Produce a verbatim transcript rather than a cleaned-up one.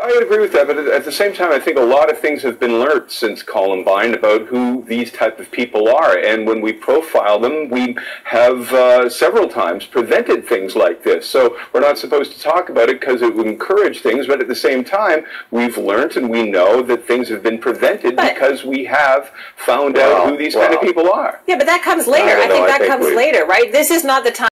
I would agree with that, but at the same time, I think a lot of things have been learnt since Columbine about who these type of people are, and when we profile them, we have uh, several times prevented things like this. So we're not supposed to talk about it because it would encourage things, but at the same time, we've learnt and we know that things have been prevented but, because we have found well, out who these well, kind of people are. Yeah, but that comes later. I, I think know, that I think comes we, later, right? This is not the time.